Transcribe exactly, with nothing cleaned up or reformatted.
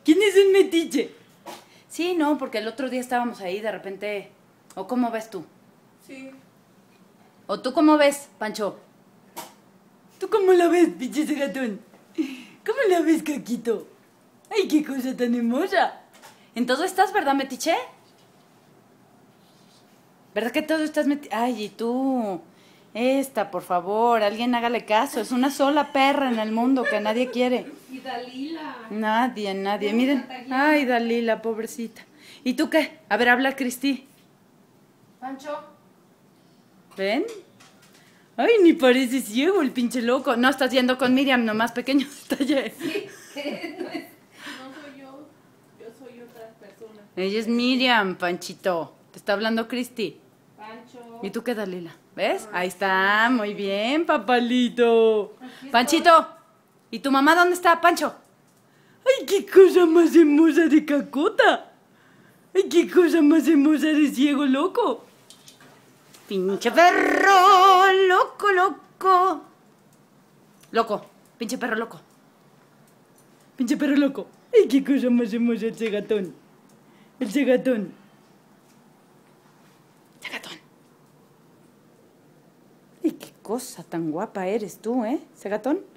¿Quién es un metiche? Sí, no, porque el otro día estábamos ahí de repente... ¿O cómo ves tú? Sí. ¿O tú cómo ves, Pancho? ¿Tú cómo la ves, pinche gatón? ¿Cómo la ves, Caquito? ¡Ay, qué cosa tan hermosa! ¿En todo estás, verdad, metiche? ¿Verdad que todo estás metiche? Ay, y tú... Esta, por favor, alguien hágale caso. Es una sola perra en el mundo que nadie quiere. Y Dalila. Nadie, nadie. Miren. Ay, Dalila, pobrecita. ¿Y tú qué? A ver, habla, Cristi. Pancho. ¿Ven? Ay, ni parece ciego el pinche loco. No, estás yendo con Miriam, nomás pequeño detalle. Sí, no, es, no soy yo. Yo soy otra persona. Ella es Miriam, Panchito. Te está hablando Cristi. Pancho. ¿Y tú qué, Dalila? ¿Ves? Ahí está, muy bien, papalito. Panchito, ¿y tu mamá dónde está, Pancho? ¡Ay, qué cosa más hermosa de cacota! ¡Ay, qué cosa más hermosa de ciego loco! Pinche perro, loco, loco. Loco, pinche perro loco. Pinche perro loco. ¡Ay, qué cosa más hermosa el cegatón! El cegatón. Cegatón. ¡Ay, qué cosa tan guapa eres tú, eh, cegatón!